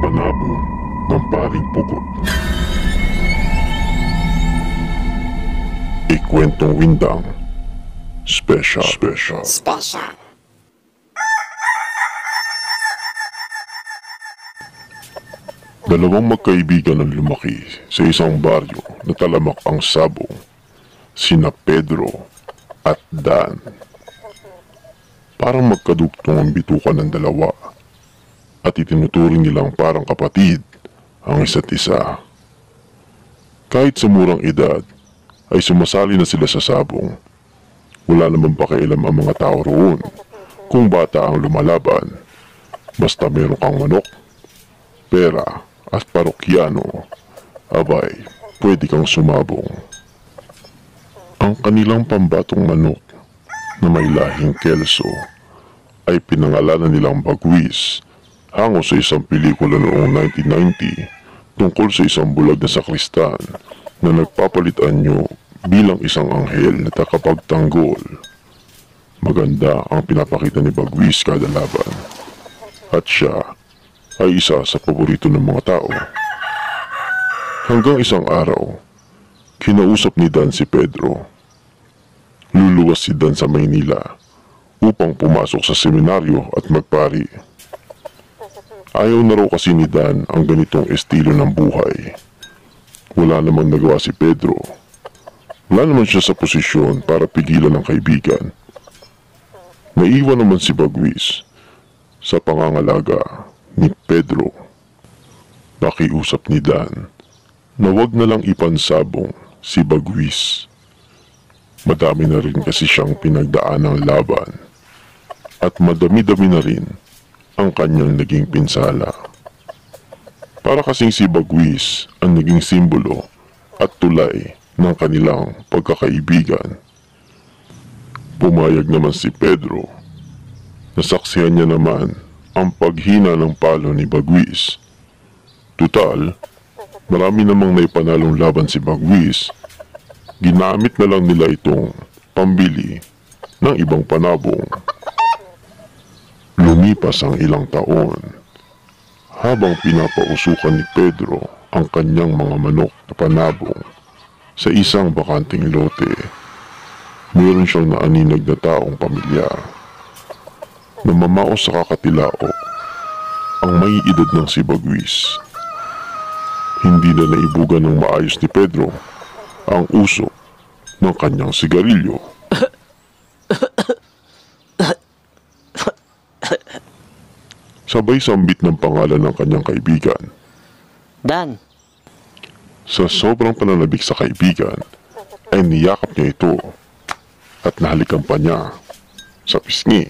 panabong ng paring pugot. Ikwentong Windang Special. Dalawang magkaibigan ang lumaki sa isang baryo na talamak ang sabong, sina Pedro at Dan. Parang magkadugtong ang bitukan ng dalawa at itinuturing nilang parang kapatid ang isa't isa. Kahit sa murang edad ay sumasali na sila sa sabong. Wala naman pakialam ang mga tao roon kung bata ang lumalaban. Basta meron kang manok, pera at parokyano, abay, pwede kang sumabong. Ang kanilang pambatong manok na may lahing Kelso ay pinangalanan nilang Bagwis hango sa isang pelikula noong 1990 tungkol sa isang bulag na sakristan na nagpapalit anyo bilang isang anghel na takapagtanggol. Maganda ang pinapakita ni Bagwis kada laban at siya ay isa sa paborito ng mga tao. Hanggang isang araw, kinausap ni Dan si Pedro. Luluwas si Dan sa Maynila upang pumasok sa seminaryo at magpari. Ayaw na raw kasi ni Dan ang ganitong estilo ng buhay. Wala namang nagawa si Pedro. Wala naman siya sa posisyon para pigilan ang kaibigan. Naiwan naman si Bagwis sa pangangalaga ni Pedro. Nakiusap ni Dan na wag na lang ipansabong si Bagwis. Madami na rin kasi siyang pinagdaan ng laban at madami-dami na rin ang kanyang naging pinsala. Para kasing si Bagwis ang naging simbolo at tulay ng kanilang pagkakaibigan. Pumayag naman si Pedro. Nasaksihan niya naman ang paghina ng palo ni Bagwis. Tutal, marami namang naipanalong laban si Bagwis. Ginamit na lang nila itong pambili ng ibang panabong. Lumipas ang ilang taon. Habang pinapausukan ni Pedro ang kanyang mga manok na panabong sa isang bakanting lote, mayroon siyang naaninag na taong pamilyar. Namamaos sa kakatilao ang may edad ng si Bagwis. Hindi na naibugan ng maayos ni Pedro ang usok ng kanyang sigarilyo. Sabay sambit ng pangalan ng kanyang kaibigan. Dan. Sa sobrang pananabik sa kaibigan, ay niyakap niya ito at nahalikan pa niya sa pisngi.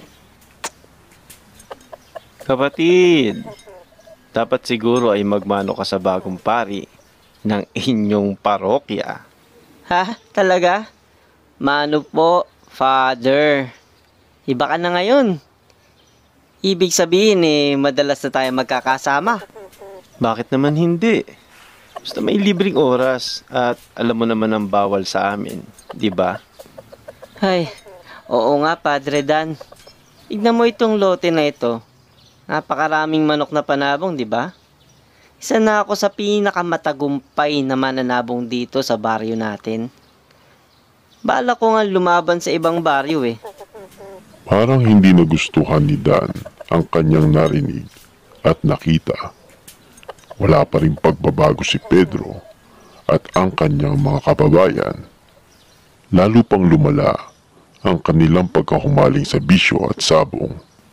Kapatid, dapat siguro ay magmano ka sa bagong pari ng inyong parokya. Ha? Talaga? Mano po, Father. Iba ka na ngayon. Ibig sabihin madalas na tayo magkakasama. Bakit naman hindi? Basta may libreng oras at alam mo naman ang bawal sa amin, di ba? Ay, oo nga, Padre Dan. Tignan mo itong lote na ito. Napakaraming manok na panabong, di ba? Isa na ako sa pinakamatagumpay na mananabong dito sa baryo natin. Bala ko nga lumaban sa ibang baryo Parang hindi nagustuhan ni Dan ang kanyang narinig at nakita. Wala pa rin pagbabago si Pedro at ang kanyang mga kababayan. Lalo pang lumala ang kanilang pagkahumaling sa bisyo at sabong.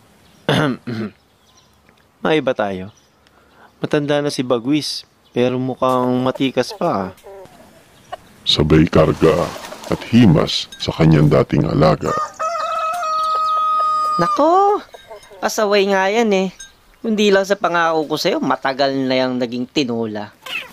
Maiba tayo. Matanda na si Bagwis, pero mukhang matikas pa. Sabay karga at himas sa kanyang dating alaga. Nako, pasaway nga yan Kundi lang sa pangako ko sa'yo, matagal na yung naging tinula.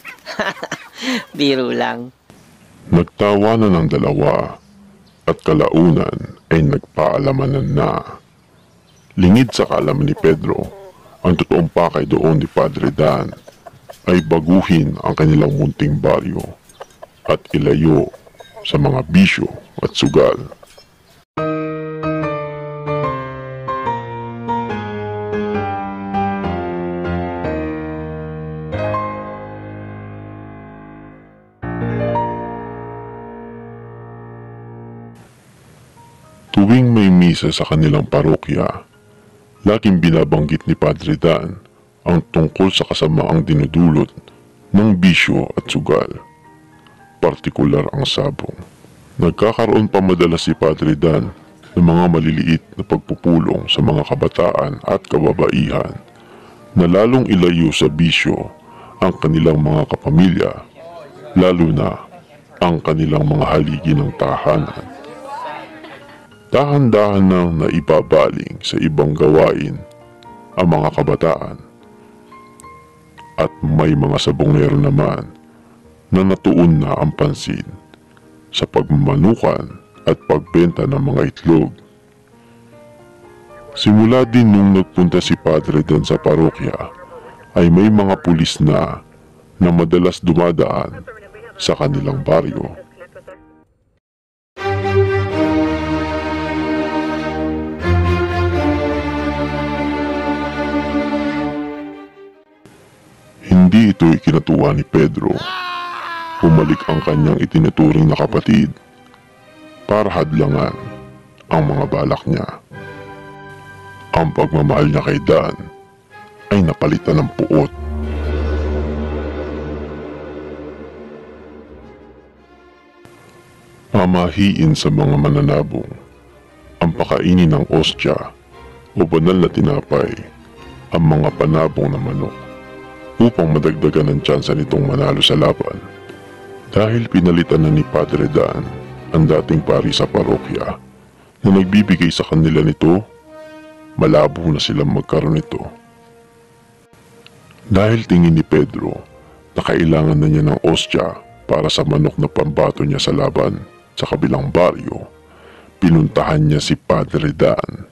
Biro lang. Nagtawanan ng dalawa at kalaunan ay nagpaalamanan na. Lingid sa kaalaman ni Pedro, ang totoong pakay doon ni Padre Dan ay baguhin ang kanilang munting baryo at ilayo sa mga bisyo at sugal. Tuwing may misa sa kanilang parokya, laging binabanggit ni Padre Dan ang tungkol sa kasamaang dinudulot ng bisyo at sugal, partikular ang sabong. Nagkakaroon pa madalas si Padre Dan ng mga maliliit na pagpupulong sa mga kabataan at kababaihan na lalong ilayo sa bisyo ang kanilang mga kapamilya, lalo na ang kanilang mga haligi ng tahanan. Dahan-dahan nang naibabaling sa ibang gawain ang mga kabataan at may mga sabongero naman na natuon na ang pansin sa pagmamanukan at pagbenta ng mga itlog. Simula din nung nagpunta si Padre Dan sa parokya ay may mga pulis na madalas dumadaan sa kanilang baryo. Hindi ito ikinatuwa ni Pedro. Bumalik ang kanyang itinuturing na kapatid para hadlangan ang mga balak niya. Ang pagmamahal niya kay Dan ay napalitan ng puot. Pamahiin sa mga mananabong ang pakainin ng ostya o banal na tinapay ang mga panabong na manok upang madagdagan ang tsansa nitong manalo sa laban. Dahil pinalitan na ni Padre Dan ang dating pari sa parokya na nagbibigay sa kanila nito, malabo na silang magkaroon nito. Dahil tingin ni Pedro na kailangan na niya ng ostya para sa manok na pambato niya sa laban sa kabilang baryo, pinuntahan niya si Padre Dan.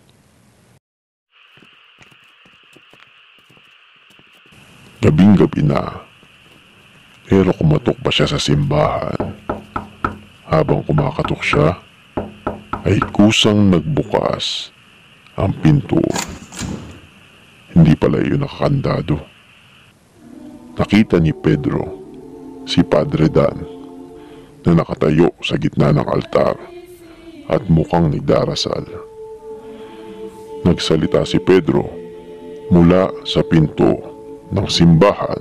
Gabing-gabi na, pero kumatok pa siya sa simbahan. Habang kumakatok siya, ay kusang nagbukas ang pinto. Hindi pala iyon nakakandado. Nakita ni Pedro si Padre Dan na nakatayo sa gitna ng altar at mukhang nagdarasal. Nagsalita si Pedro mula sa pinto ng simbahan.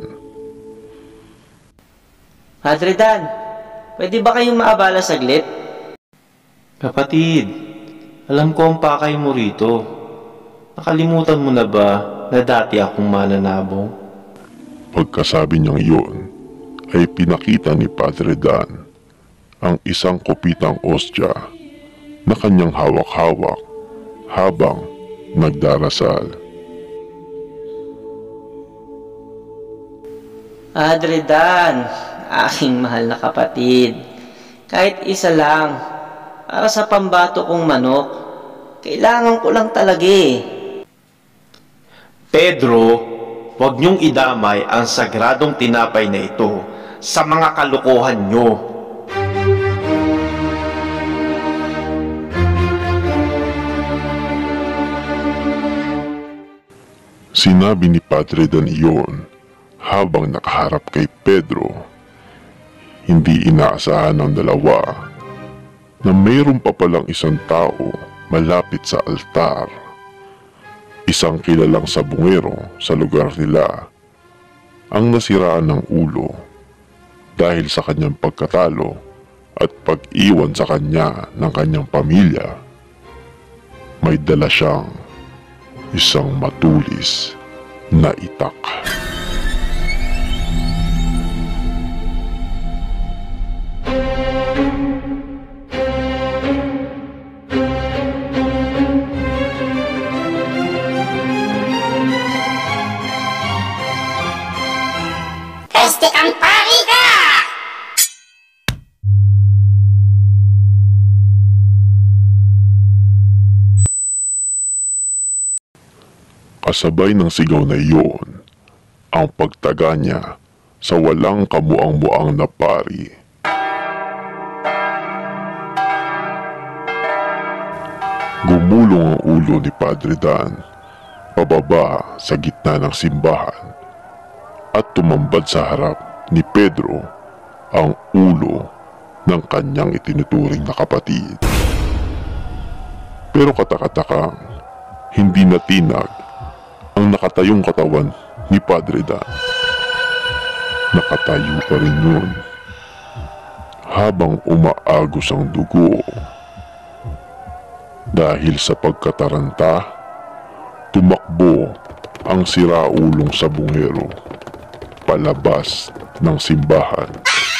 Padre Dan, pwede ba kayong maabala saglit? Kapatid, alam ko ang pakay mo rito. Nakalimutan mo na ba na dati akong mananabong? Pagkasabi niyang iyon, ay pinakita ni Padre Dan ang isang kopitang ostya na kanyang hawak-hawak habang nagdarasal. Padre Dan, aking mahal na kapatid, kahit isa lang, para sa pambato kong manok, kailangan ko lang talaga eh. Pedro, huwag niyong idamay ang sagradong tinapay na ito sa mga kalokohan niyo. Sinabi ni Padre Dan iyon habang nakaharap kay Pedro. Hindi inaasahan ng dalawa na mayroon pa palang isang tao malapit sa altar. Isang kilalang sabungero sa lugar nila ang nasiraan ng ulo dahil sa kanyang pagkatalo at pag-iwan sa kanya ng kanyang pamilya. May dala siyang isang matulis na itak. Peste kang pari ka! Kasabay ng sigaw na iyon, ang pagtaga niya sa walang kamuang-muang na pari. Gumulong ang ulo ni Padre Dan pababa sa gitna ng simbahan at tumambad sa harap ni Pedro ang ulo ng kanyang itinuturing na kapatid. Pero katakatakang hindi natinag ang nakatayong katawan ni Padre Dan. Nakatayo pa rin yun habang umaagos ang dugo. Dahil sa pagkataranta, tumakbo ang siraulong sabungero palabas ng simbahan.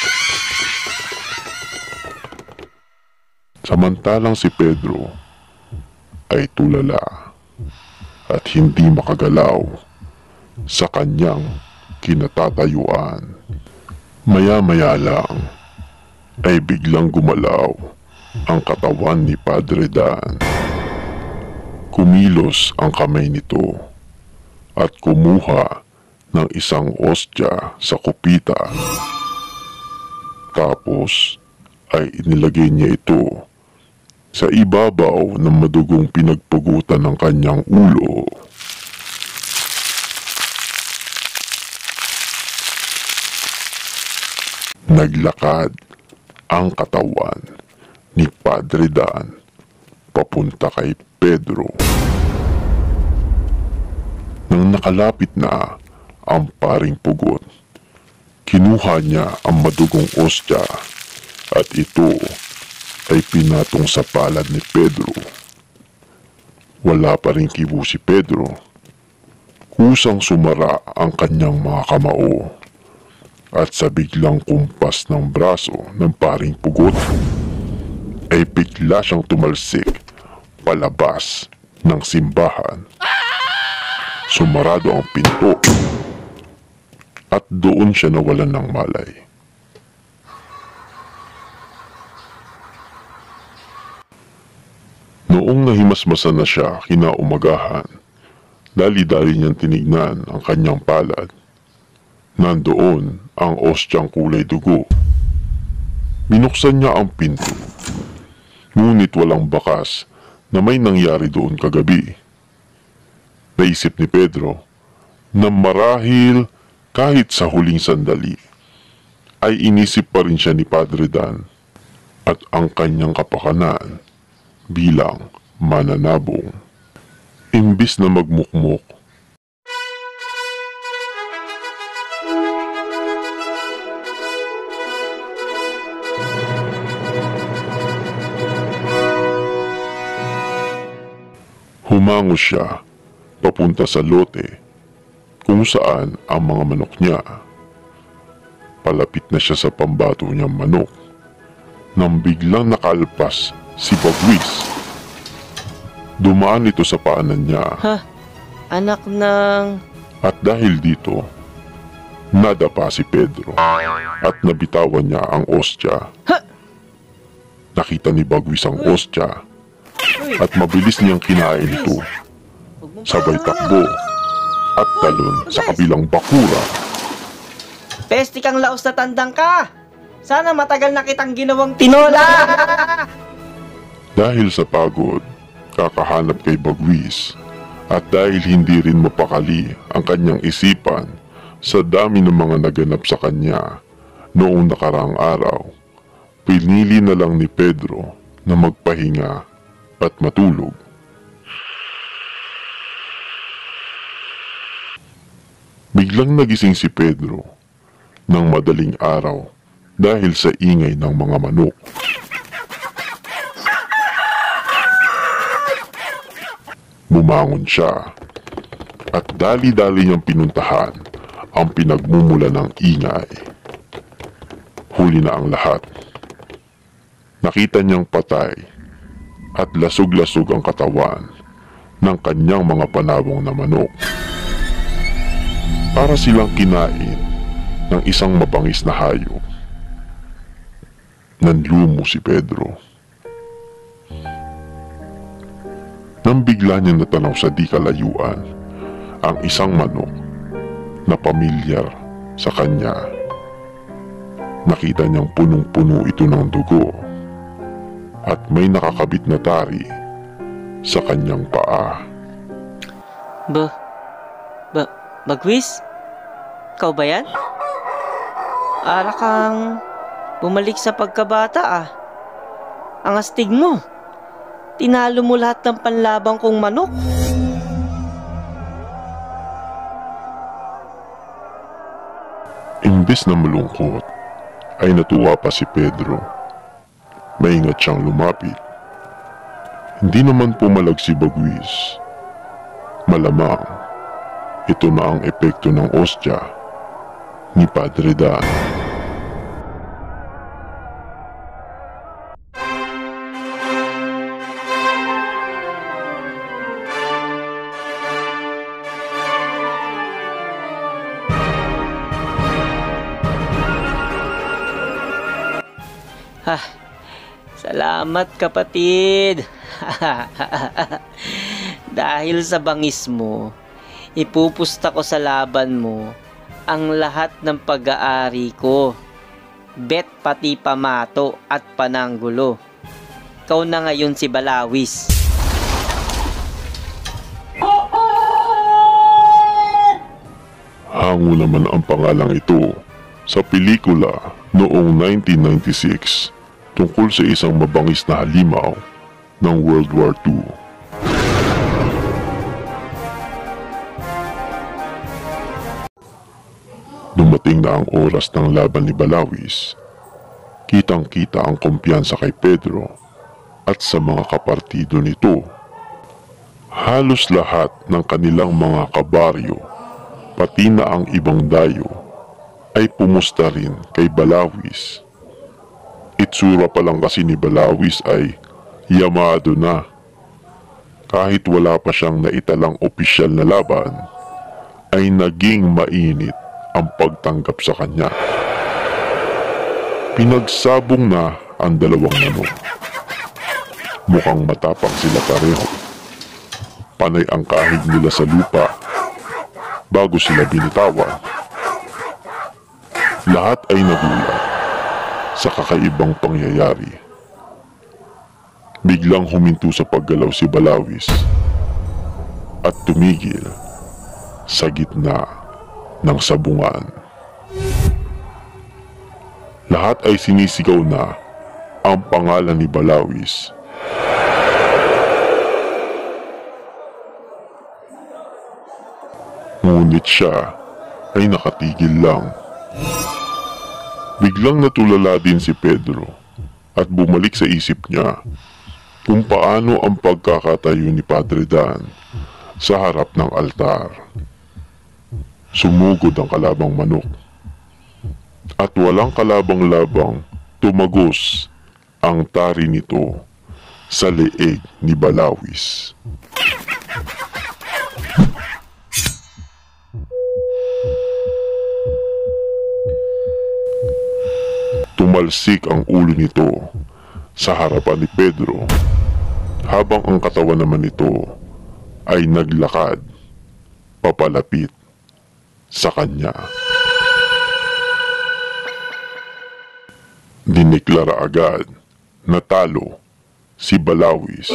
Samantalang si Pedro ay tulala at hindi makagalaw sa kanyang kinatatayuan. Maya-maya lang ay biglang gumalaw ang katawan ni Padre Dan. Kumilos ang kamay nito at kumuha ng isang ostya sa kupita. Tapos ay inilagay niya ito sa ibabaw ng madugong pinagpugutan ng kanyang ulo. Naglakad ang katawan ni Padre Dan papunta kay Pedro. Nang nakalapit na ang paring pugot, kinuha niya ang madugong ostya at ito ay pinatong sa palad ni Pedro. Wala pa rin kibo si Pedro. Kusang sumara ang kanyang mga kamao at sa biglang kumpas ng braso ng paring pugot ay bigla siyang tumalsik palabas ng simbahan. Sumarado ang pinto at doon siya nawalan ng malay. Noong nahimasmasan na siya kinaumagahan, dali-dali niyang tinignan ang kanyang palad. Nandoon ang ostyang kulay dugo. Binuksan niya ang pinto, ngunit walang bakas na may nangyari doon kagabi. Naisip ni Pedro na marahil kahit sa huling sandali ay inisip pa rin siya ni Padre Dan at ang kanyang kapakanan bilang mananabong. Imbis na magmukmok, humangos siya papunta sa lote kung saan ang mga manok niya. Palapit na siya sa pambato niyang manok nang biglang nakalpas si Bagwis. Dumaan ito sa paanan niya. Ha? Anak ng... At dahil dito, nadapa si Pedro at nabitawan niya ang ostya. Ha? Nakita ni Bagwis ang ostya at mabilis niyang kinain ito. Sabay takbo at talon sa kabilang bakura. Peste kang laos na tandang ka! Sana matagal na kitang ginawang tinola! Dahil sa pagod, kakahanap kay Bagwis at dahil hindi rin mapakali ang kanyang isipan sa dami ng mga naganap sa kanya noong nakaraang araw, pinili na lang ni Pedro na magpahinga at matulog. Biglang nagising si Pedro ng madaling araw dahil sa ingay ng mga manok. Bumangon siya at dali-dali niyang pinuntahan ang pinagmumula ng ingay. Huli na ang lahat. Nakita niyang patay at lasog-lasog ang katawan ng kanyang mga panabong na manok. Para silang kinain ng isang mabangis na hayop. Nanlumo si Pedro. Nang bigla niyang natanaw sa di kalayuan ang isang manok na pamilyar sa kanya. Nakita niyang punong-puno ito ng dugo at may nakakabit na tari sa kanyang paa. Bagwis? Ikaw ba yan? Ara kang bumalik sa pagkabata ah. Ang astig mo. Tinalo mo lahat ng panlabang kong manok. Imbes na malungkot, ay natuwa pa si Pedro. Maingat siyang lumapit. Hindi naman pumalag si Bagwis. Malamang, ito na ang epekto ng ostya ni Padre Dan. Salamat kapatid. Dahil sa bangis mo, ipupusta ko sa laban mo ang lahat ng pag-aari ko. Bet pati pamato at pananggulo. Ikaw na ngayon si Balawis. Hango naman ang pangalang ito sa pelikula noong 1996 tungkol sa isang mabangis na halimaw ng World War II. Dumating na ang oras ng laban ni Balawis. Kitang-kita ang kumpiyansa kay Pedro at sa mga kapartido nito. Halos lahat ng kanilang mga kabaryo, pati na ang ibang dayo, ay pumusta rin kay Balawis. Itsura pa lang kasi ni Balawis ay yamado na. Kahit wala pa siyang naitalang opisyal na laban, ay naging mainit ang pagtanggap sa kanya. Pinagsabong na ang dalawang manok. Mukhang matapang sila pareho. Panay ang kahig nila sa lupa bago sila binitawan. Lahat ay nagulat sa kakaibang pangyayari. Biglang huminto sa paggalaw si Balawis at tumigil sa gitna ng sabungan. Lahat ay sinisigaw na ang pangalan ni Balawis. Ngunit siya ay nakatigil lang. Biglang natulala din si Pedro at bumalik sa isip niya kung paano ang pagkakatayo ni Padre Dan sa harap ng altar. Sumugod ang kalabang manok at walang kalabang-labang tumagos ang tari nito sa leeg ni Balawis. Tumalsik ang ulo nito sa harapan ni Pedro habang ang katawan naman nito ay naglakad papalapit sa kanya. Diniklara agad na talo si Balawis.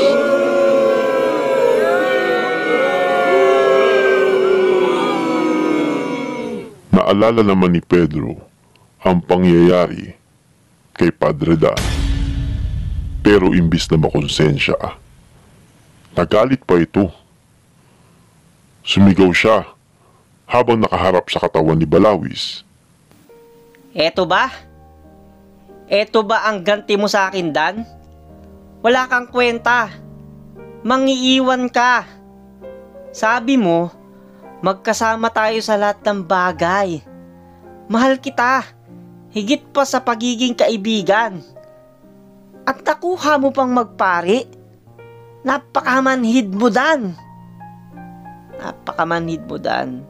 Naalala naman ni Pedro ang pangyayari kay Padre Dan. Pero imbis na makonsensya, nagalit pa ito. Sumigaw siya habang nakaharap sa katawan ni Balawis. Eto ba? Eto ba ang ganti mo sa akin, Dan? Wala kang kwenta. Mangiiwan ka. Sabi mo, magkasama tayo sa lahat ng bagay. Mahal kita. Higit pa sa pagiging kaibigan. At nakuha mo pang magpari. Napakamanhid mo, Dan. Napakamanhid mo, Dan.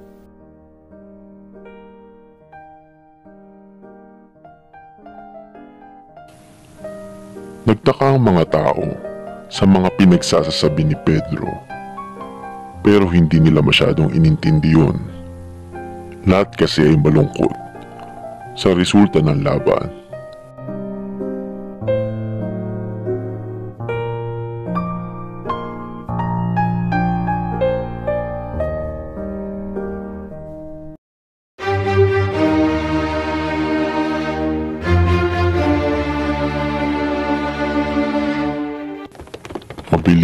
Nagtaka ang mga tao sa mga pinagsasasabi ni Pedro. Pero hindi nila masyadong inintindi yun. Lahat kasi ay malungkot sa resulta ng laban.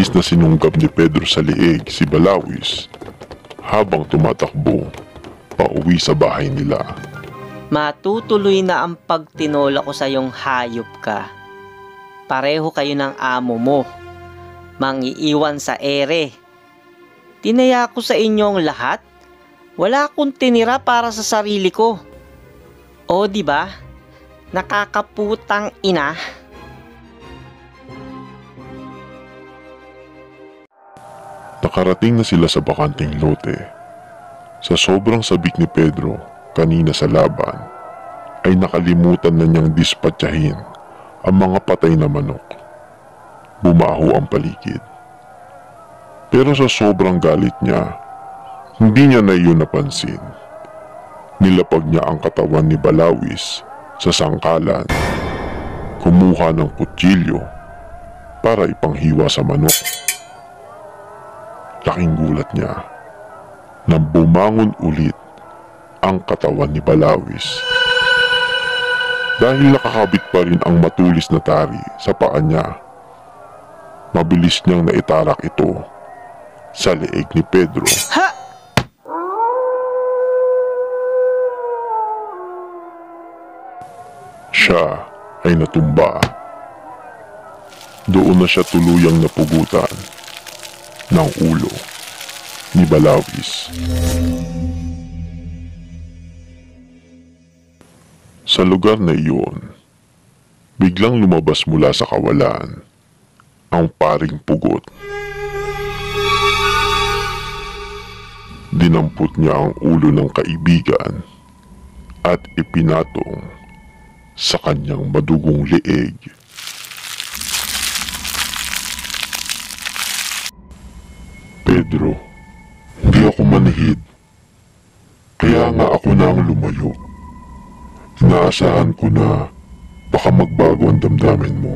mabilis na sinunggab ni Pedro sa leeg si Balawis habang tumatakbo pauwi sa bahay nila. Matutuloy na ang pagtinola ko sa iyong hayop ka. Pareho kayo ng amo mo. Mangiiwan sa ere. Tinaya ko sa inyong lahat. Wala akong tinira para sa sarili ko. O di ba? Nakakaputang ina. Nakarating na sila sa bakanting lote. Sa sobrang sabik ni Pedro kanina sa laban, ay nakalimutan na niyang dispatyahin ang mga patay na manok. Bumaho ang paligid. Pero sa sobrang galit niya, hindi niya na iyon napansin. Nilapag niya ang katawan ni Balawis sa sangkalan. Kumuha ng kutsilyo para ipanghiwa sa manok. Laking gulat niya nang bumangon ulit ang katawan ni Balawis. Dahil nakakabit pa rin ang matulis na tari sa paa niya, mabilis niyang naitarak ito sa leeg ni Pedro. Ha! Siya ay natumba. Doon na siya tuluyang napugutan ng ulo ni Balawis. Sa lugar na iyon, biglang lumabas mula sa kawalan ang paring pugot. Dinampot niya ang ulo ng kaibigan at ipinatong sa kanyang madugong leeg. Pedro, hindi ako manhid. Kaya nga ako na ang lumayo. Inaasahan ko na baka magbago ang damdamin mo.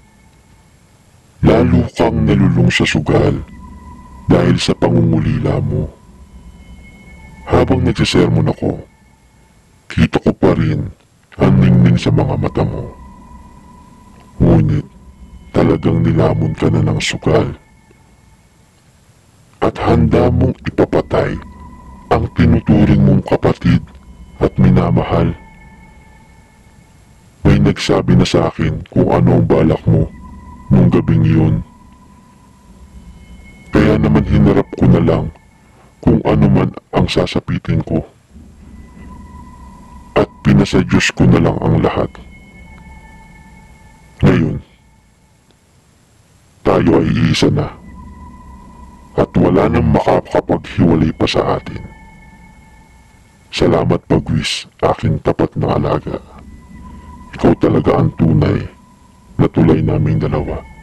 Lalo kang nalulung sa sugal dahil sa pangungulila mo. Habang nagsisermon ako, kita ko pa rin ang ningning sa mga mata mo. Ngunit talagang nilamon ka na ng sugal at handa mong ipapatay ang tinuturing mong kapatid at minamahal. May nagsabi na sa akin kung ano ang balak mo nung gabing iyon. Kaya naman hinarap ko na lang kung ano man ang sasapitin ko. At pinasa Diyos ko na lang ang lahat. Ngayon, tayo ay iisa na. At wala nang makakapaghiwalay pa sa atin. Salamat Pagwis, aking tapat na alaga. Ikaw talaga ang tunay na tulay naming dalawa.